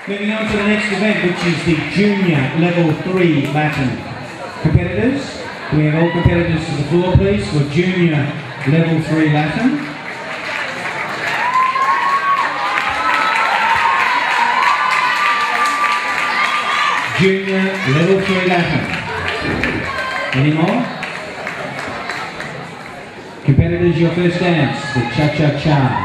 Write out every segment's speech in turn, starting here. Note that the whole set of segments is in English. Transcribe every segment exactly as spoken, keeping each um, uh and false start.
Moving on to the next event, which is the Junior Level three Latin. Competitors, we have all competitors to the floor, please, for Junior Level three Latin. Junior Level three Latin. Any more? Competitors, your first dance, the Cha-Cha-Cha.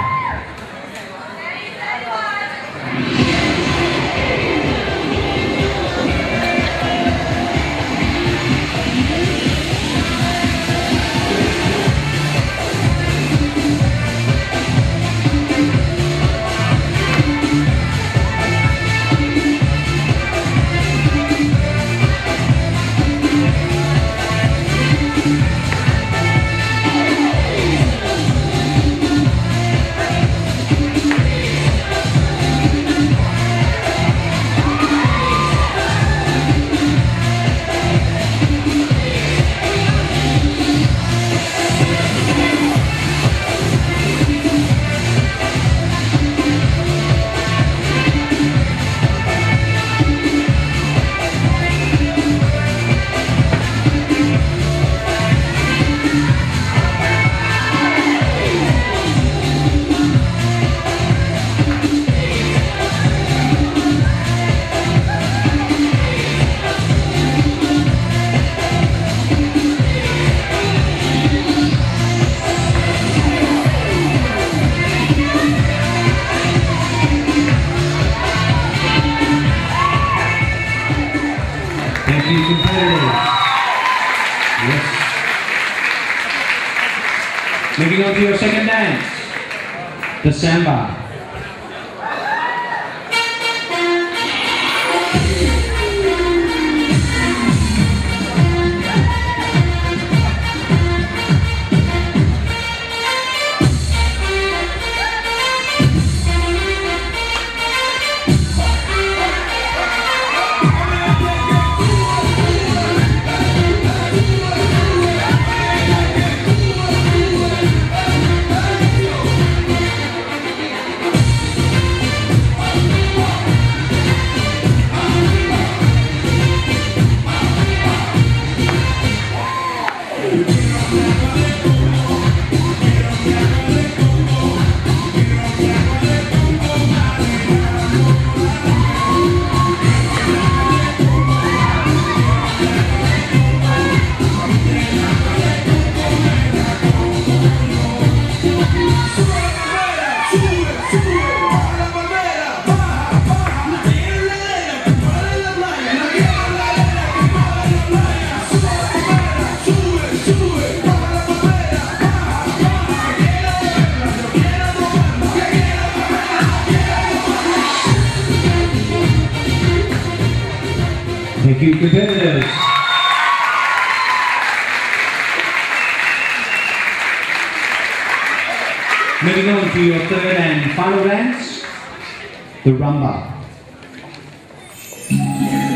Yes. Moving on to your second dance, the Samba. Thank you, competitors. Moving on to your third and final dance, the Rumba.